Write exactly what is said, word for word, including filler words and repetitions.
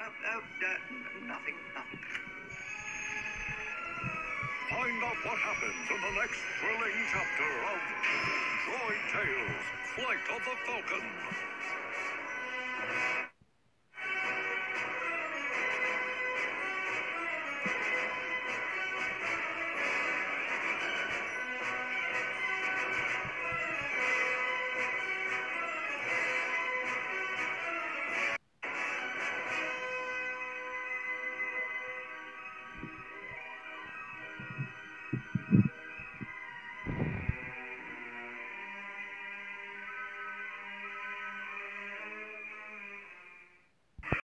uh, uh, nothing, nothing. Find out what happens in the next thrilling chapter of Droid Tales, Flight of the Falcon.